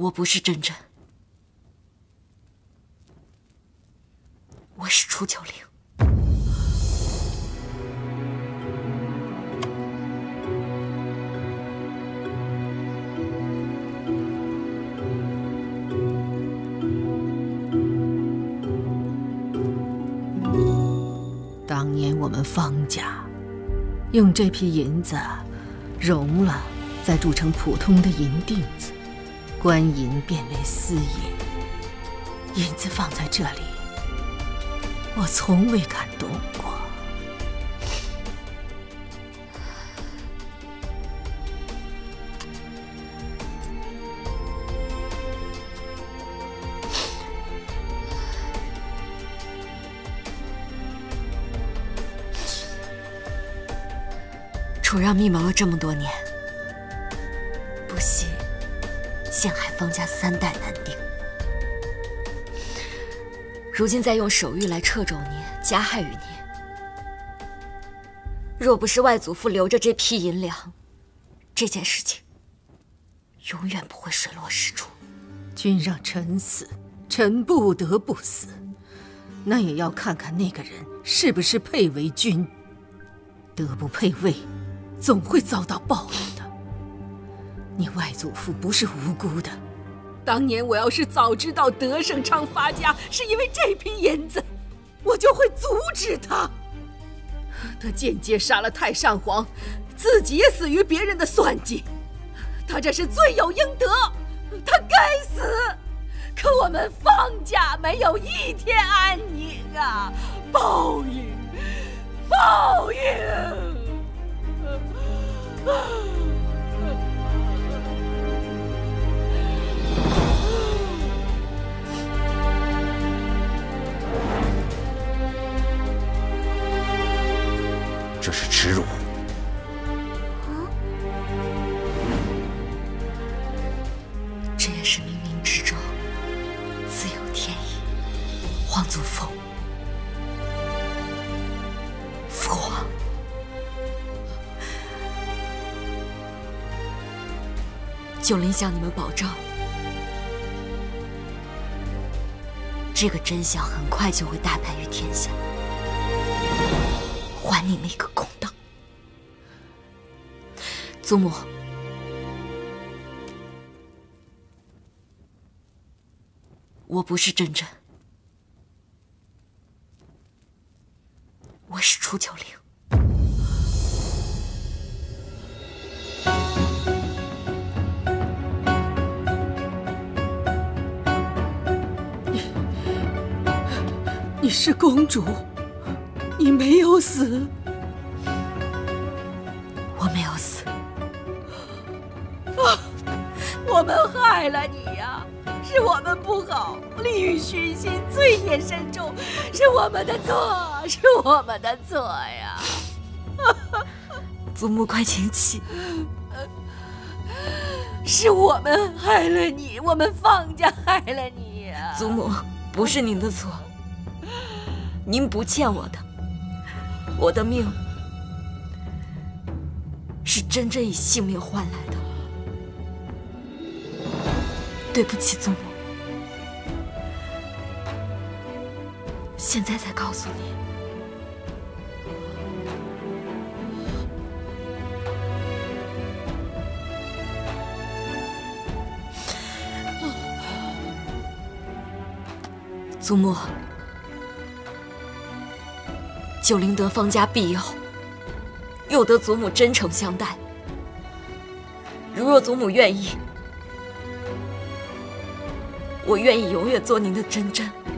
我不是真真，我是楚九龄。 当年我们方家用这批银子熔了，再铸成普通的银锭子，官银变为私银。银子放在这里，我从未感动过。 楚让密谋了这么多年，不惜陷害方家3代男丁，如今再用手谕来掣肘您，加害于您。若不是外祖父留着这批银两，这件事情永远不会水落石出。 君让臣死，臣不得不死，那也要看看那个人是不是配为君。德不配位，总会遭到报应的。你外祖父不是无辜的，当年我要是早知道德胜昌发家是因为这批银子，我就会阻止他。他间接杀了太上皇，自己也死于别人的算计，他这是罪有应得，他该死。可我们方家没有一天安宁啊！报应，报应！ 这是耻辱！ 这也是冥冥之中自有天意。皇祖父，父皇，九龄向你们保证，这个真相很快就会大白于天下，还你们一个公道。祖母，我不是真真，我是楚九龄。 你是公主，你没有死。 我没有死。 我们害了你呀，是我们不好，利欲熏心，罪孽深重，是我们的错，是我们的错呀！ 祖母，快请起。 是我们害了你，我们方家害了你呀！ 祖母，不是您的错，您不欠我的，我的命是真真以性命换来的。对不起，祖母，现在才告诉你。祖母，九龄得方家庇佑，又得祖母真诚相待。如若祖母愿意，我愿意永远做您的真真。